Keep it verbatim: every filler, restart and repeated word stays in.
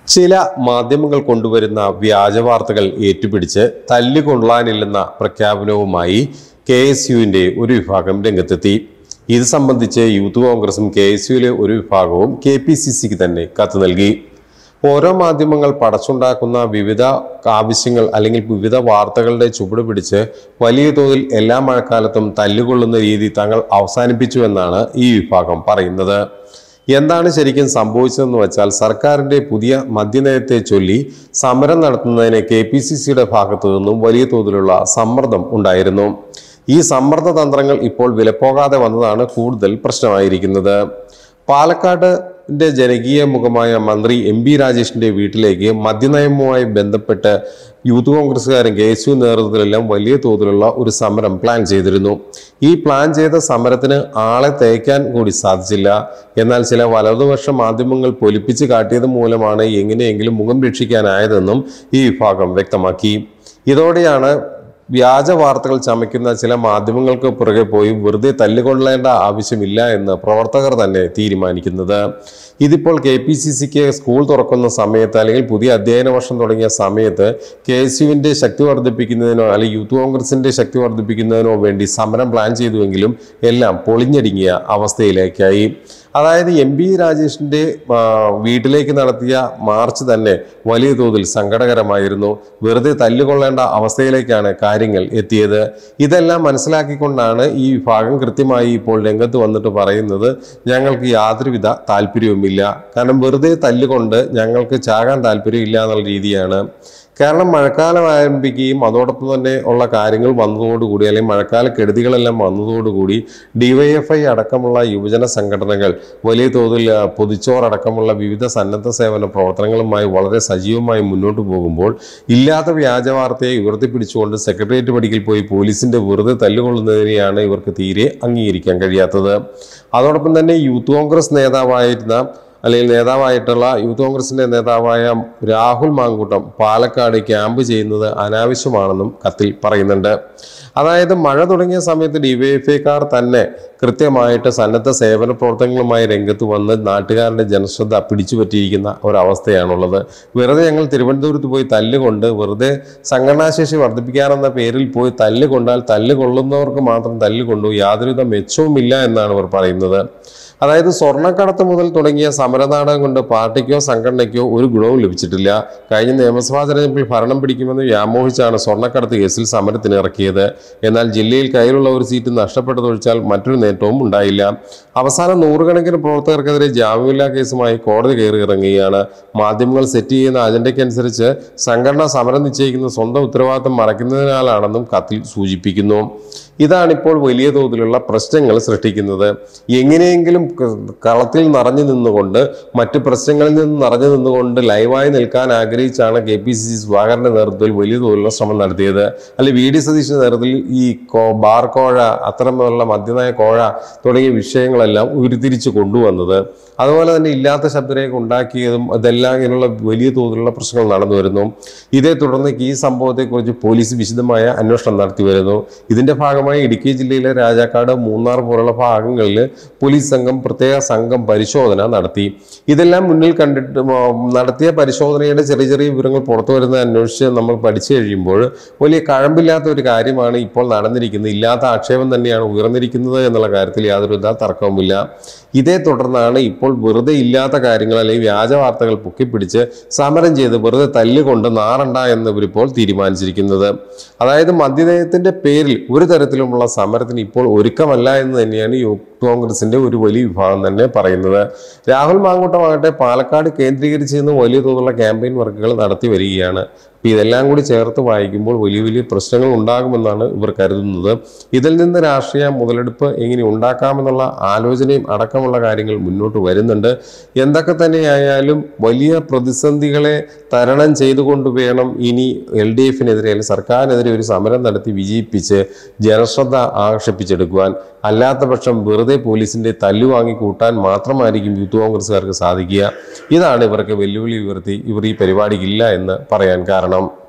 ചില മാധ്യമങ്ങൾ കൊണ്ടുവരുന്ന വ്യാജ വാർത്തകൾ ഏറ്റുപിടിച്ച് തല്ലുകൊള്ളാനില്ലെന്ന പ്രഖ്യാപനവുമായി കെ എസ് യുവിൻ്റെ ഒരു വിഭാഗം രംഗത്തെത്തി. ഇത് സംബന്ധിച്ച് യൂത്ത് കോൺഗ്രസും കെ എസ് യുവിലെ ഒരു വിഭാഗവും കെ പി സി സിക്ക് തന്നെ കത്ത് നൽകി. ഓരോ മാധ്യമങ്ങൾ പടച്ചുണ്ടാക്കുന്ന വിവിധ ആവശ്യങ്ങൾ അല്ലെങ്കിൽ വിവിധ വാർത്തകളുടെ ചുവട് പിടിച്ച് വലിയ തോതിൽ എല്ലാ മഴക്കാലത്തും തല്ലുകൊള്ളുന്ന രീതി തങ്ങൾ അവസാനിപ്പിച്ചുവെന്നാണ് ഈ വിഭാഗം പറയുന്നത്. എന്താണ് ശരിക്കും സംഭവിച്ചതെന്ന് വെച്ചാൽ സർക്കാരിൻ്റെ പുതിയ മദ്യനയത്തെ ചൊല്ലി സമരം നടത്തുന്നതിന് കെ പി സി സിയുടെ ഭാഗത്തു നിന്നും വലിയ തോതിലുള്ള സമ്മർദ്ദം ഉണ്ടായിരുന്നു. ഈ സമ്മർദ്ദ തന്ത്രങ്ങൾ ഇപ്പോൾ വിലപ്പോകാതെ വന്നതാണ് കൂടുതൽ പ്രശ്നമായിരിക്കുന്നത്. പാലക്കാടിൻ്റെ ജനകീയ മുഖമായ മന്ത്രി എം ബി രാജേഷിൻ്റെ വീട്ടിലേക്ക് മദ്യനയവുമായി ബന്ധപ്പെട്ട് യൂത്ത് കോൺഗ്രസ്സുകാരും കെ എസ് യു നേതൃത്വത്തിലെല്ലാം വലിയ തോതിലുള്ള ഒരു സമരം പ്ലാൻ ചെയ്തിരുന്നു. ഈ പ്ലാൻ ചെയ്ത സമരത്തിന് ആളെ തേക്കാൻ കൂടി സാധിച്ചില്ല. എന്നാൽ ചില വലതുപക്ഷ മാധ്യമങ്ങൾ പൊലിപ്പിച്ച് കാട്ടിയത് മൂലമാണ് എങ്ങനെയെങ്കിലും മുഖം രക്ഷിക്കാനായതെന്നും ഈ വിഭാഗം വ്യക്തമാക്കി. ഇതോടെയാണ് വ്യാജ വാർത്തകൾ ചമയ്ക്കുന്ന ചില മാധ്യമങ്ങൾക്ക് പുറകെ പോയി വെറുതെ തല്ലുകൊള്ളേണ്ട ആവശ്യമില്ല എന്ന് പ്രവർത്തകർ തന്നെ തീരുമാനിക്കുന്നത്. ഇതിപ്പോൾ കെ പി സി സിക്ക് സ്കൂൾ തുറക്കുന്ന സമയത്ത് അല്ലെങ്കിൽ പുതിയ അധ്യയന വർഷം തുടങ്ങിയ സമയത്ത് കെ എസ് യുവിൻ്റെ ശക്തി വർദ്ധിപ്പിക്കുന്നതിനോ അല്ലെങ്കിൽ യൂത്ത് കോൺഗ്രസിൻ്റെ ശക്തി വർദ്ധിപ്പിക്കുന്നതിനോ വേണ്ടി സമരം പ്ലാൻ ചെയ്തുവെങ്കിലും എല്ലാം പൊളിഞ്ഞടുങ്ങിയ അവസ്ഥയിലേക്കായി. അതായത് എം ബി രാജേഷിൻ്റെ വീട്ടിലേക്ക് നടത്തിയ മാർച്ച് തന്നെ വലിയ തോതിൽ സങ്കടകരമായിരുന്നു. വെറുതെ തല്ലുകൊള്ളേണ്ട അവസ്ഥയിലേക്കാണ് കാര്യങ്ങൾ എത്തിയത്. ഇതെല്ലാം മനസ്സിലാക്കിക്കൊണ്ടാണ് ഈ വിഭാഗം കൃത്യമായി ഇപ്പോൾ രംഗത്ത് വന്നിട്ട് പറയുന്നത് ഞങ്ങൾക്ക് യാതൊരുവിധ താല്പര്യവുമില്ല, കാരണം വെറുതെ തല്ലുകൊണ്ട് ഞങ്ങൾക്ക് ചാകാൻ താല്പര്യമില്ല എന്നുള്ള രീതിയാണ്. കാരണം മഴക്കാലം ആരംഭിക്കുകയും അതോടൊപ്പം തന്നെ ഉള്ള കാര്യങ്ങൾ വന്നതോടുകൂടി അല്ലെങ്കിൽ മഴക്കാല കെടുതികളെല്ലാം വന്നതോടുകൂടി ഡിവൈഎഫ്ഐ അടക്കമുള്ള യുവജന സംഘടനകൾ വലിയ തോതിൽ പൊതിച്ചോറടക്കമുള്ള വിവിധ സന്നദ്ധ സേവന പ്രവർത്തനങ്ങളുമായി വളരെ സജീവമായി മുന്നോട്ട് പോകുമ്പോൾ ഇല്ലാത്ത വ്യാജ വാർത്തയെ ഉയർത്തിപ്പിടിച്ചുകൊണ്ട് സെക്രട്ടേറിയറ്റ് പടിക്കൽ പോയി പോലീസിന്റെ വെറുതെ തല്ലുകൊള്ളുന്നതിനെയാണ് ഇവർക്ക് തീരെ അംഗീകരിക്കാൻ കഴിയാത്തത്. അതോടൊപ്പം തന്നെ യൂത്ത് കോൺഗ്രസ് നേതാവായിരുന്ന അല്ലെങ്കിൽ നേതാവായിട്ടുള്ള യൂത്ത് കോൺഗ്രസിൻ്റെ നേതാവായ രാഹുൽ മാങ്കൂട്ടം പാലക്കാട് ക്യാമ്പ് ചെയ്യുന്നത് അനാവശ്യമാണെന്നും കത്തിൽ പറയുന്നുണ്ട്. അതായത് മഴ തുടങ്ങിയ സമയത്ത് ഡിവൈഎഫ്ഐക്കാർ തന്നെ കൃത്യമായിട്ട് സന്നദ്ധ സേവന പ്രവർത്തനങ്ങളുമായി രംഗത്ത് വന്ന് നാട്ടുകാരുടെ ജനശ്രദ്ധ പിടിച്ചു പറ്റിയിരിക്കുന്ന ഒരവസ്ഥയാണുള്ളത്. വെറുതെ ഞങ്ങൾ തിരുവനന്തപുരത്ത് പോയി തല്ലുകൊണ്ട് വെറുതെ സംഘടനാശേഷി വർദ്ധിപ്പിക്കാനെന്ന പേരിൽ പോയി തല്ലുകൊണ്ടാൽ തല്ലുകൊള്ളുന്നവർക്ക് മാത്രം തല്ലുകൊണ്ടു യാതൊരുവിധ മെച്ചവുമില്ല എന്നാണ് ഇവർ പറയുന്നത്. അതായത് സ്വർണ്ണക്കടത്ത് മുതൽ തുടങ്ങിയ സമരനാടകം കൊണ്ട് പാർട്ടിക്കോ സംഘടനയ്ക്കോ ഒരു ഗുണവും ലഭിച്ചിട്ടില്ല. കഴിഞ്ഞ നിയമസഭാ തെരഞ്ഞെടുപ്പിൽ ഭരണം പിടിക്കുമെന്ന് വ്യാമോഹിച്ചാണ് സ്വർണ്ണക്കടത്ത് കേസിൽ സമരത്തിന് ഇറക്കിയത്. എന്നാൽ ജില്ലയിൽ കയ്യിലുള്ള ഒരു സീറ്റ് നഷ്ടപ്പെട്ടതൊഴിച്ചാൽ മറ്റൊരു നേട്ടവും ഉണ്ടായില്ല. അവസാനം നൂറുകണക്കിന് പ്രവർത്തകർക്കെതിരെ ജാമ്യമില്ലാ കേസുമായി കോടതി കയറി ഇറങ്ങുകയാണ്. മാധ്യമങ്ങൾ സെറ്റ് ചെയ്യുന്ന അജണ്ടയ്ക്കനുസരിച്ച് സംഘടന സമരം നിശ്ചയിക്കുന്ന സ്വന്തം ഉത്തരവാദിത്തം മറയ്ക്കുന്നതിനാലാണെന്നും കത്തിൽ സൂചിപ്പിക്കുന്നു. ഇതാണിപ്പോൾ വലിയ തോതിലുള്ള പ്രശ്നങ്ങൾ സൃഷ്ടിക്കുന്നത്. എങ്ങനെയെങ്കിലും കളത്തിൽ നിറഞ്ഞു നിന്നുകൊണ്ട് മറ്റ് പ്രശ്നങ്ങളിൽ നിന്ന് നിറഞ്ഞു നിന്നുകൊണ്ട് ലൈവായി നിൽക്കാൻ ആഗ്രഹിച്ചാണ് കെ പി സി സി സുധാകരന്റെ നേതൃത്വത്തിൽ വലിയ തോതിലുള്ള ശ്രമം നടത്തിയത്. അല്ലെങ്കിൽ വി ഡി സതീശന്റെ നേതൃത്വത്തിൽ ഈ ബാർ കോഴ അത്തരമുള്ള മദ്യനയ കോഴ തുടങ്ങിയ വിഷയങ്ങളെല്ലാം ഉരുത്തിരിച്ച് കൊണ്ടുവന്നത്. അതുപോലെ തന്നെ ഇല്ലാത്ത ശബ്ദരേഖ ഉണ്ടാക്കിയതും ഇതെല്ലാം ഇങ്ങനെയുള്ള വലിയ തോതിലുള്ള പ്രശ്നങ്ങൾ നടന്നു വരുന്നു. ഇതേ തുടർന്ന് ഈ സംഭവത്തെക്കുറിച്ച് പോലീസ് വിശദമായ അന്വേഷണം നടത്തി വരുന്നു. ഇതിന്റെ ഭാഗമായി ഇടുക്കി ജില്ലയിലെ രാജാക്കാട്, മൂന്നാർ പോലുള്ള ഭാഗങ്ങളിൽ പോലീസ് സംഘം പ്രത്യേക സംഘം പരിശോധന നടത്തി. ഇതെല്ലാം മുന്നിൽ കണ്ടിട്ട് നടത്തിയ പരിശോധനയുടെ ചെറിയ ചെറിയ വിവരങ്ങൾ പുറത്തു വരുന്ന അന്വേഷിച്ച് നമ്മൾ പഠിച്ചു കഴിയുമ്പോൾ വലിയ കഴമ്പില്ലാത്ത ഒരു കാര്യമാണ് ഇപ്പോൾ നടന്നിരിക്കുന്നത്. ഇല്ലാത്ത ആക്ഷേപം തന്നെയാണ് ഉയർന്നിരിക്കുന്നത് എന്നുള്ള കാര്യത്തിൽ യാതൊരുവിധ തർക്കവുമില്ല. ഇതേ തുടർന്നാണ് ഇപ്പോൾ വെറുതെ ഇല്ലാത്ത കാര്യങ്ങൾ അല്ലെങ്കിൽ വ്യാജ വാർത്തകൾ പൊക്കിപ്പിടിച്ച് സമരം ചെയ്ത് വെറുതെ തല്ലുകൊണ്ട് നാറണ്ട എന്ന് ഇവരിപ്പോൾ തീരുമാനിച്ചിരിക്കുന്നത്. അതായത് മദ്യനയത്തിന്റെ പേരിൽ ഒരു തരത്തിലുമുള്ള സമരത്തിന് ഇപ്പോൾ ഒരുക്കമല്ല എന്ന് തന്നെയാണ് യൂത്ത് കോൺഗ്രസിന്റെ ഒരു വലിയ വിഭാഗം തന്നെ പറയുന്നത്. രാഹുൽ മാങ്കൂട്ടമാകട്ടെ പാലക്കാട് കേന്ദ്രീകരിച്ച് നിന്ന് വലിയ തോതിലുള്ള ക്യാമ്പയിൻ വർക്കുകൾ നടത്തി വരികയാണ്. അപ്പം ഇതെല്ലാം കൂടി ചേർത്ത് വായിക്കുമ്പോൾ വലിയ വലിയ പ്രശ്നങ്ങൾ ഉണ്ടാകുമെന്നാണ് ഇവർ കരുതുന്നത്. ഇതിൽ നിന്ന് രാഷ്ട്രീയ മുതലെടുപ്പ് എങ്ങനെ ഉണ്ടാക്കാമെന്നുള്ള ആലോചനയും അടക്കമുള്ള കാര്യങ്ങൾ മുന്നോട്ട് വരുന്നുണ്ട്. എന്തൊക്കെ തന്നെയായാലും വലിയ പ്രതിസന്ധികളെ തരണം ചെയ്തുകൊണ്ട് വേണം ഇനി എൽ ഡി എഫിനെതിരെ അല്ലെങ്കിൽ സർക്കാരിനെതിരെ ഒരു സമരം നടത്തി വിജയിപ്പിച്ച് ജനശ്രദ്ധ ആകർഷിപ്പിച്ചെടുക്കുവാൻ. അല്ലാത്ത പക്ഷം വെറുതെ പോലീസിന്റെ തല്ലുവാങ്ങി കൂട്ടാൻ മാത്രമായിരിക്കും യൂത്ത് കോൺഗ്രസ്സുകാർക്ക് സാധിക്കുക. ഇതാണ് ഇവർക്ക് വെല്ലുവിളി ഉയർത്തി ഇവർ ഈ പരിപാടിക്കില്ല എന്ന് പറയാൻ കാരണം.